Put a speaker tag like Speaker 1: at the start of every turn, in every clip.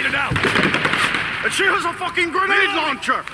Speaker 1: it out!
Speaker 2: And she has a fucking grenade launcher!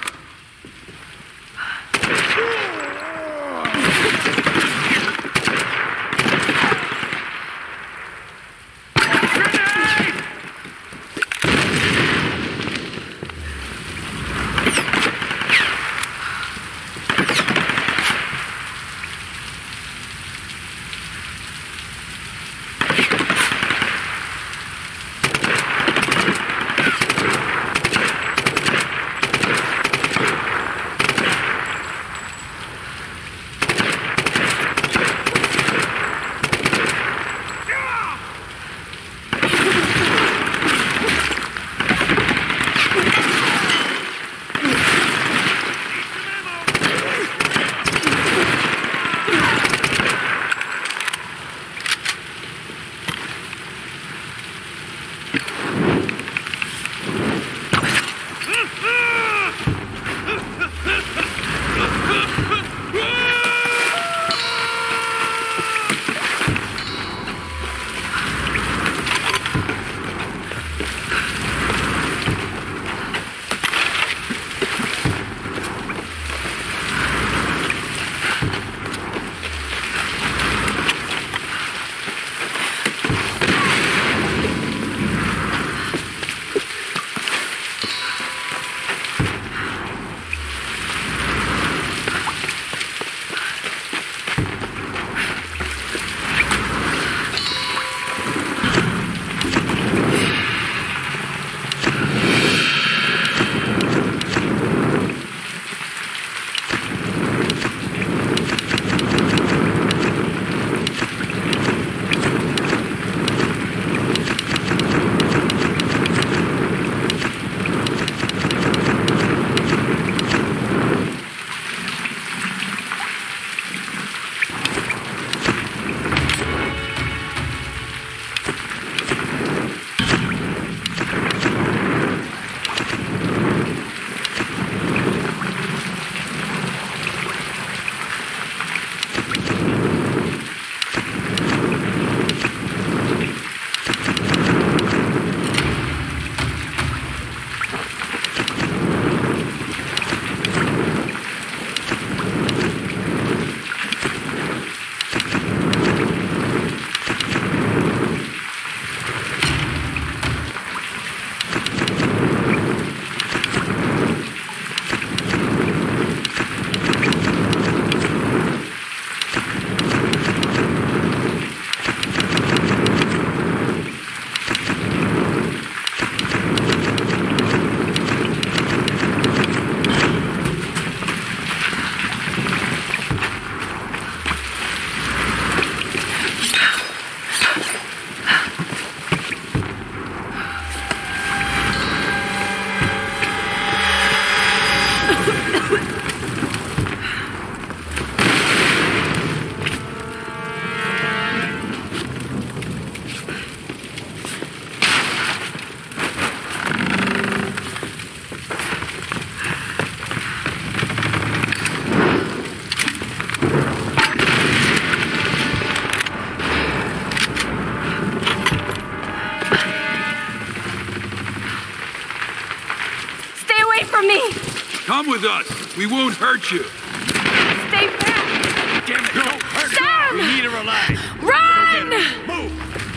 Speaker 3: Come with us. We won't hurt you.
Speaker 4: Stay back!
Speaker 1: Damn it, don't hurt
Speaker 4: Sam!
Speaker 1: her! We need her alive!
Speaker 4: Run!
Speaker 1: Move!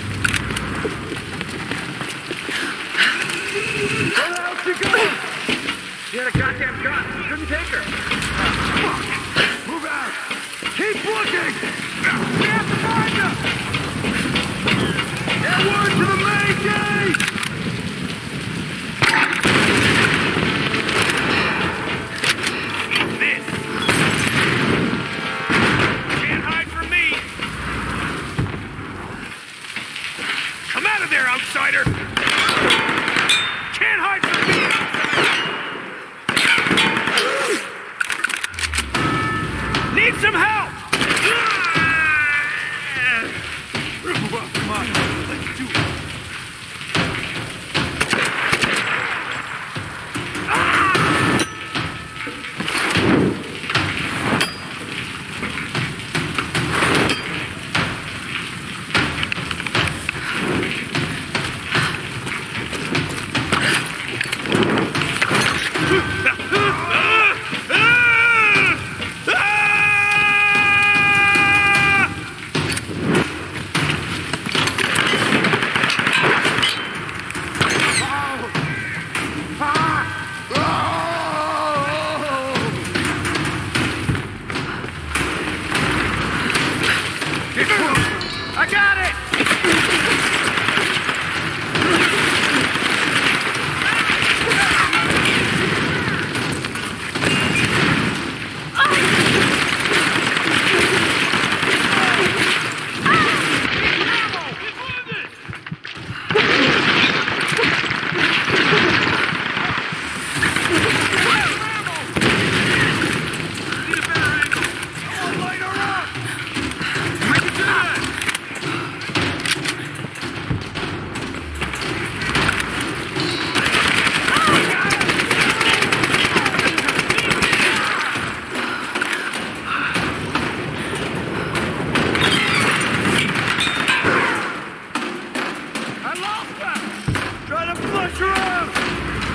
Speaker 2: Where the hell she going? She had a goddamn gun. We couldn't take her. Fuck! Move out! Keep looking! We have to find her! Get word to the main gate!
Speaker 1: This! Can't hide from me! Come out of there, outsider! Can't hide from me!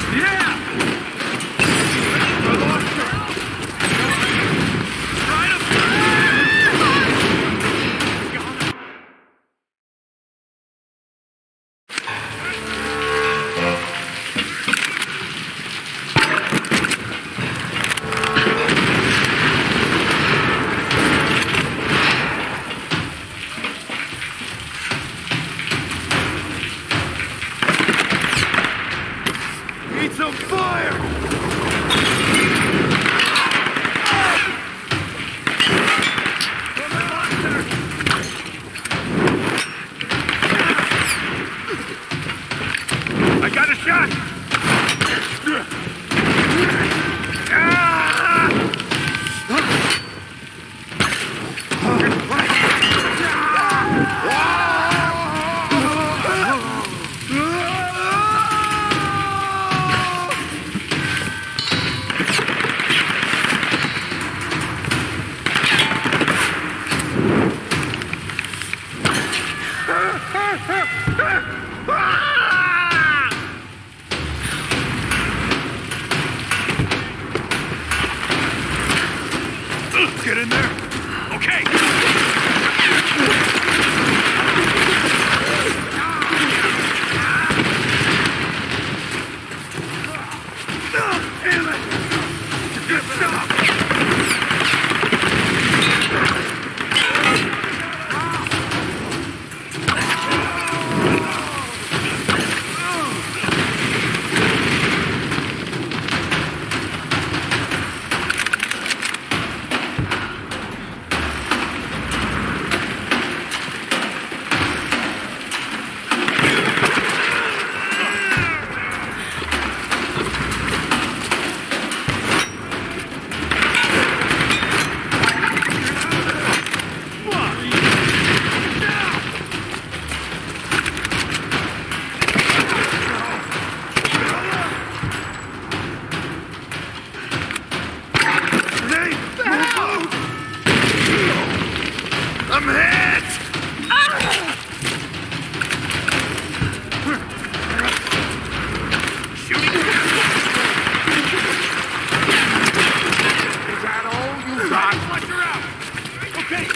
Speaker 1: Get in there. Okay. Damn it! Good stop. I'm hit! Shooting!
Speaker 2: Is that all you got?
Speaker 1: Watch her out! Okay!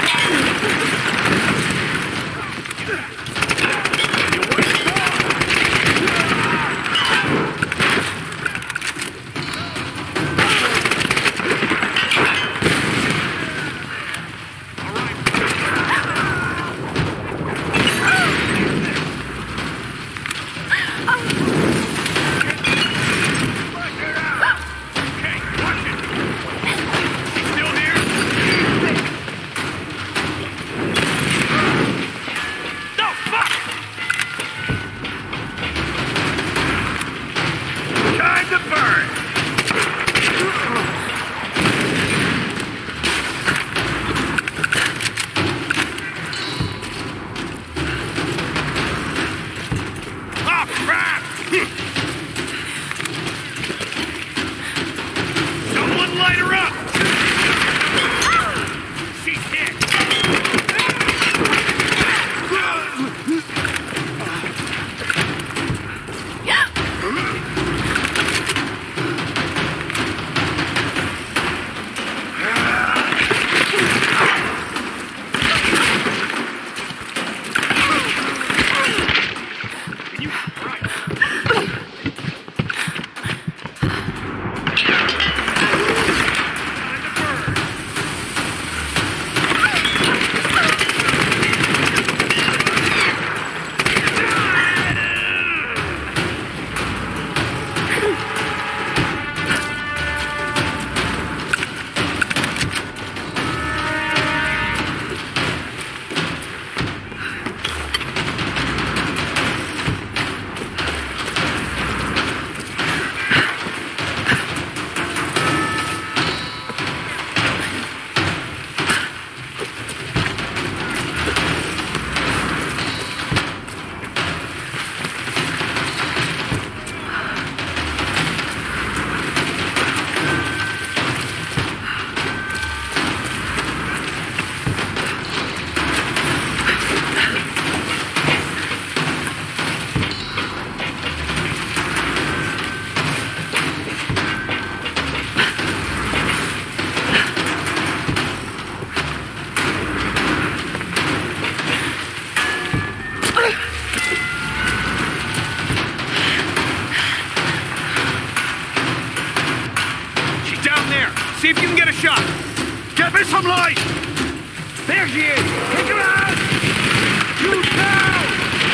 Speaker 1: Someone light her up! She's hit!
Speaker 2: See if you can get a shot.
Speaker 1: Get me some light!
Speaker 2: There she is! Take her out! Shoot now!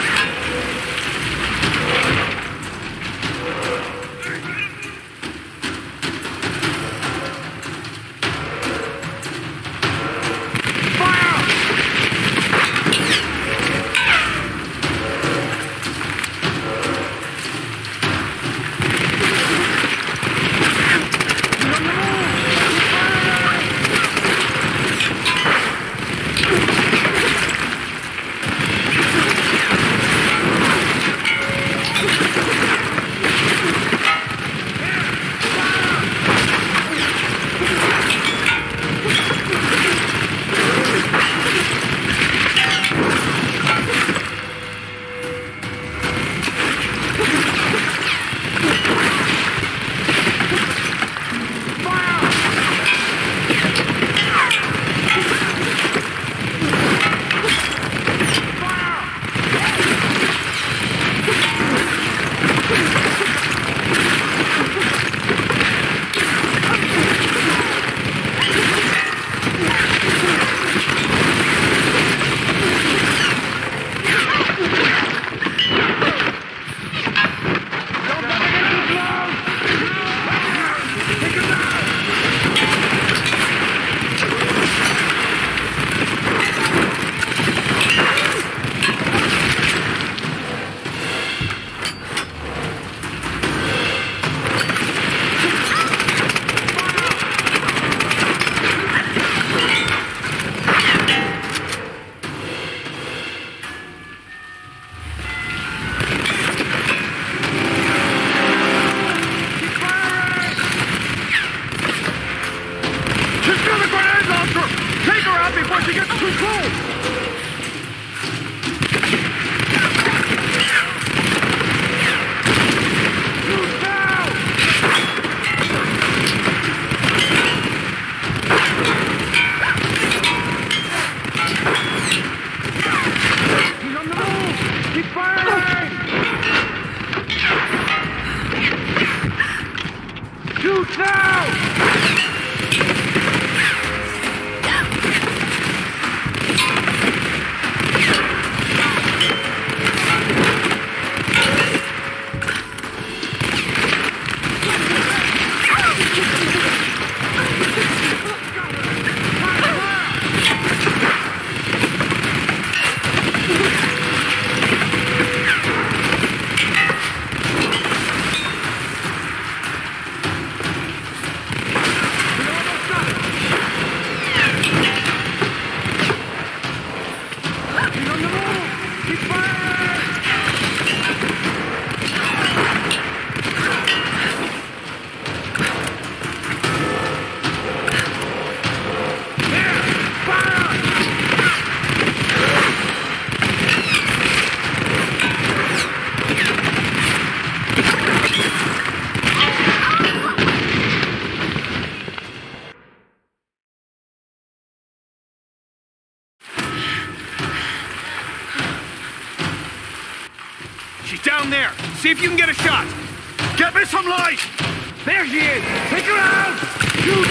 Speaker 2: She's down there. See if you can get a shot.
Speaker 1: Get me some light!
Speaker 2: There she is. Take her out! Shoot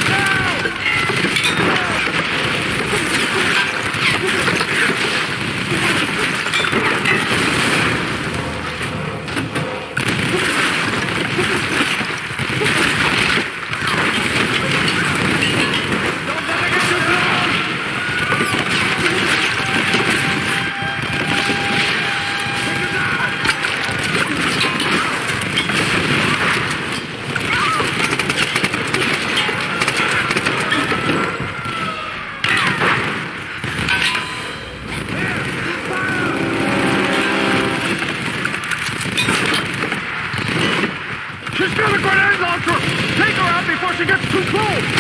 Speaker 2: now!
Speaker 1: She's got a grenade launcher! Take her out before she gets too close!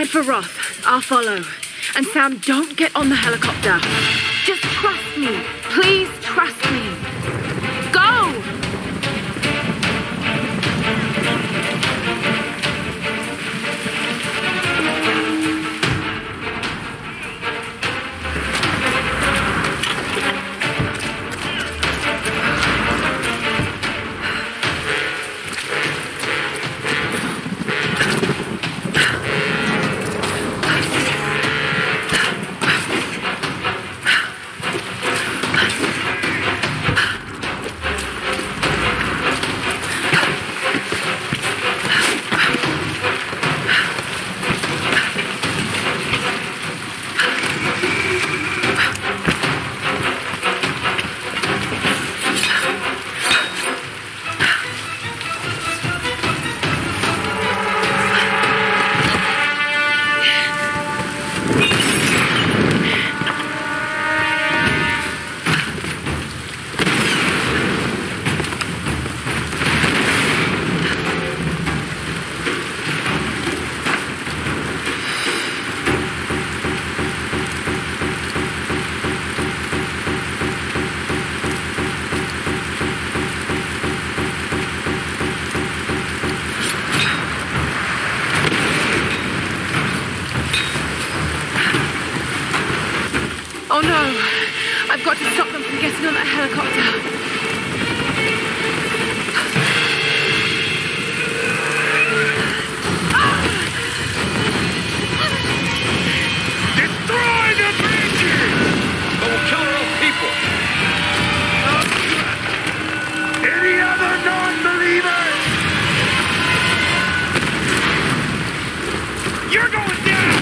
Speaker 4: Head for Roth. I'll follow. And Sam, don't get on the helicopter. Just trust me. Please trust me. Go! Oh no! I've got to stop them from getting on that helicopter.
Speaker 1: Destroy the bridges!
Speaker 2: But we'll kill our own people.
Speaker 1: Any other non-believers? You're going down!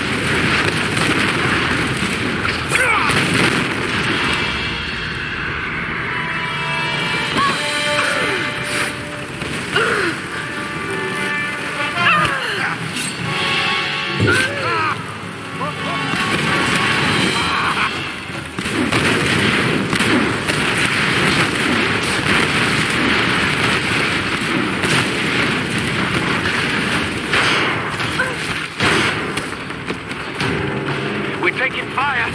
Speaker 2: We're taking fire.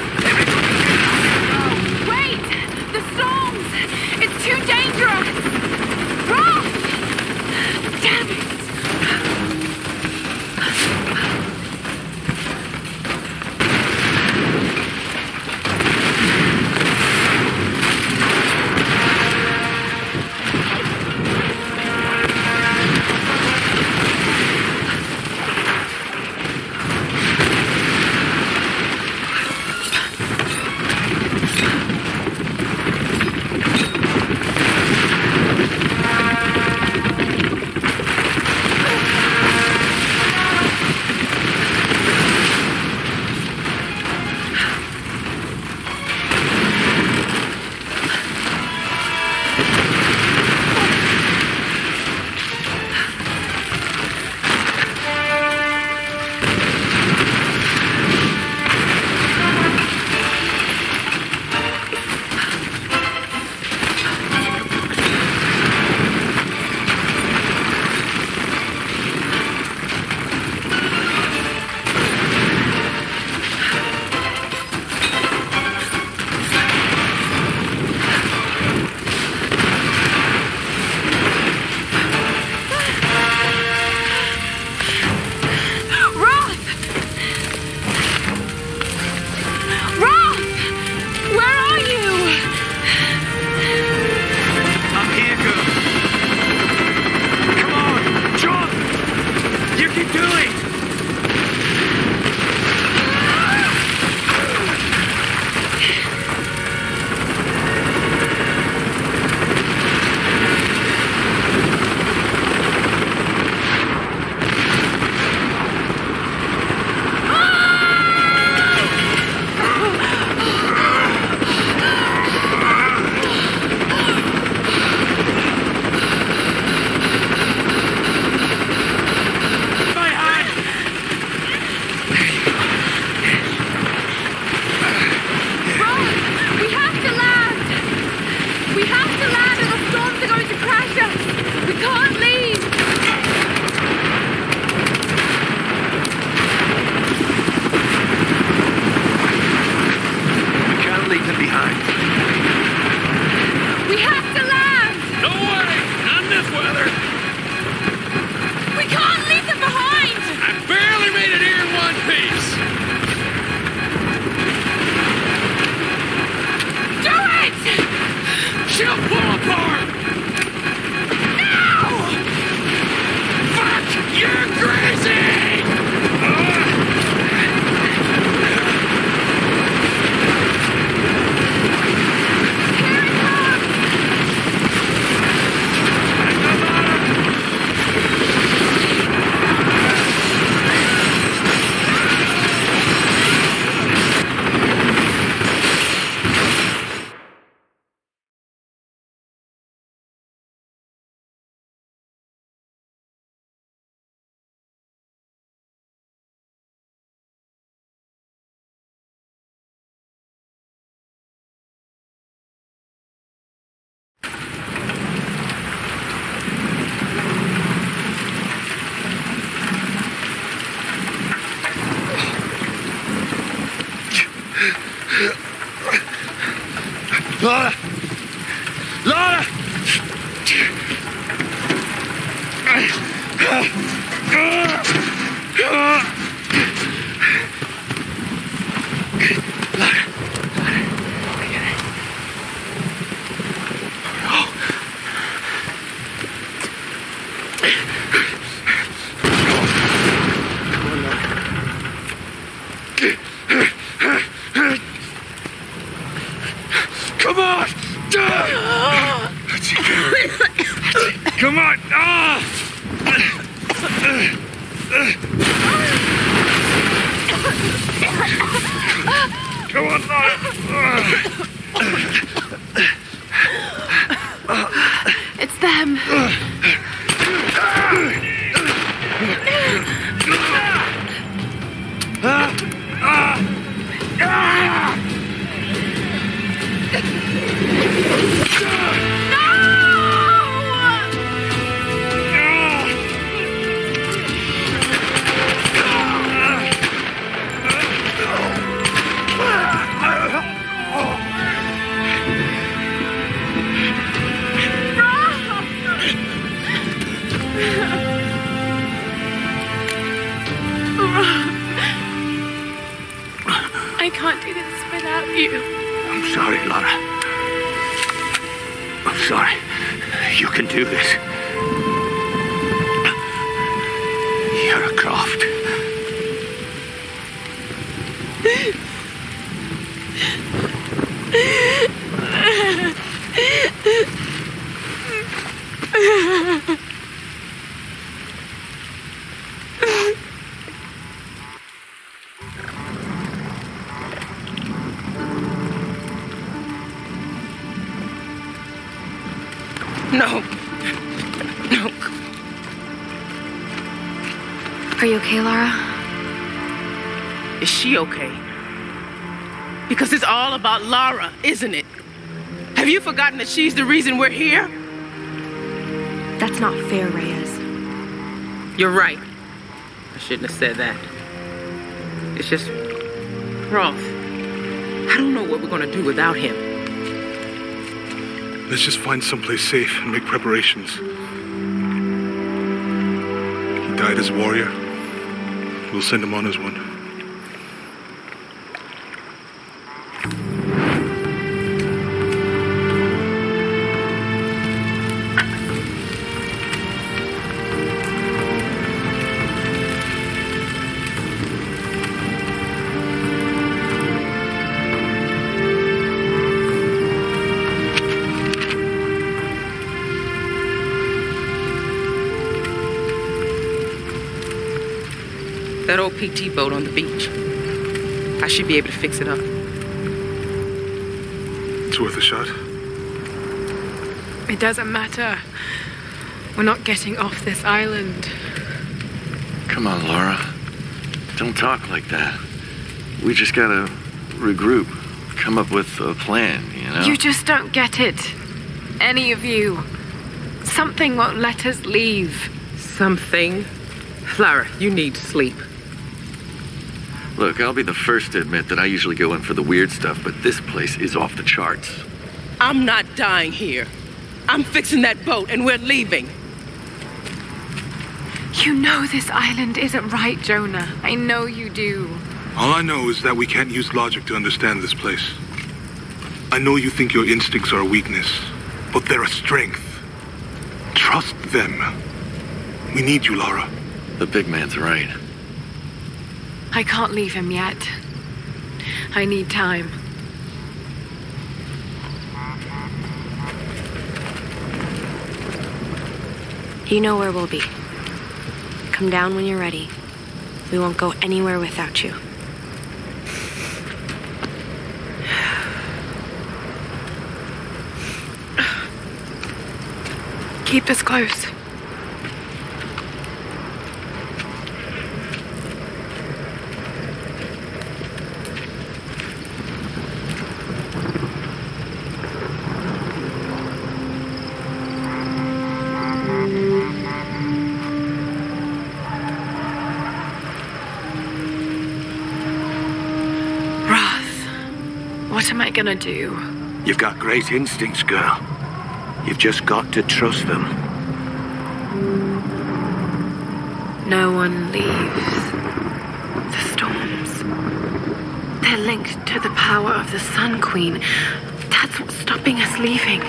Speaker 4: Wait! The storms! It's too dangerous! Roth! Damn it!
Speaker 2: Lara! Lara! Come on! Come on! Come on, Lara!
Speaker 4: It's them. I can't do this without you.
Speaker 2: I'm sorry, Lara. I'm sorry. You can do this. You're a Croft.
Speaker 5: No. No.
Speaker 4: Are you okay, Lara?
Speaker 5: Is she okay? Because it's all about Lara, isn't it? Have you forgotten that she's the reason we're here?
Speaker 4: That's not fair, Reyes.
Speaker 5: You're right. I shouldn't have said that. It's just... Roth. I don't know what we're gonna do without him.
Speaker 1: Let's just find someplace safe and make preparations. He died as a warrior. We'll send him on as one.
Speaker 5: That old PT boat on the beach. I should be able to fix it up.
Speaker 1: It's worth a shot.
Speaker 6: It doesn't matter. We're not getting off this island.
Speaker 7: Come on, Lara. Don't talk like that. We just gotta regroup. Come up with a plan, you know?
Speaker 6: You just don't get it. Any of you. Something won't let us leave.
Speaker 5: Something? Lara, you need sleep.
Speaker 7: Look, I'll be the first to admit that I usually go in for the weird stuff, but this place is off the charts.
Speaker 5: I'm not dying here. I'm fixing that boat and we're leaving.
Speaker 6: You know this island isn't right, Jonah. I know you do.
Speaker 1: All I know is that we can't use logic to understand this place. I know you think your instincts are a weakness, but they're a strength. Trust them. We need you, Lara.
Speaker 7: The big man's right.
Speaker 6: I can't leave him yet. I need time.
Speaker 8: You know where we'll be. Come down when you're ready. We won't go anywhere without you.
Speaker 6: Keep us close. What am I gonna do?
Speaker 2: You've got great instincts, girl. You've just got to trust them.
Speaker 4: No one leaves. The storms. They're linked to the power of the Sun Queen. That's what's stopping us leaving.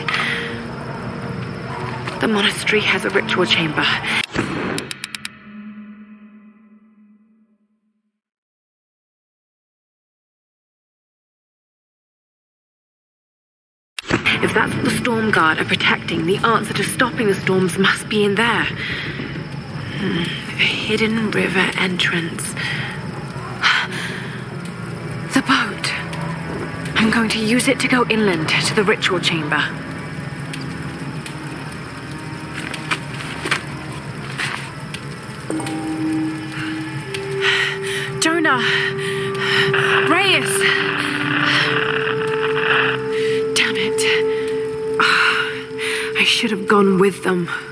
Speaker 4: The monastery has a ritual chamber. If that's what the Storm Guard are protecting, the answer to stopping the storms must be in there. A hidden river entrance. The boat. I'm going to use it to go inland to the ritual chamber. Jonah! Reyes! Damn it. I should have gone with them.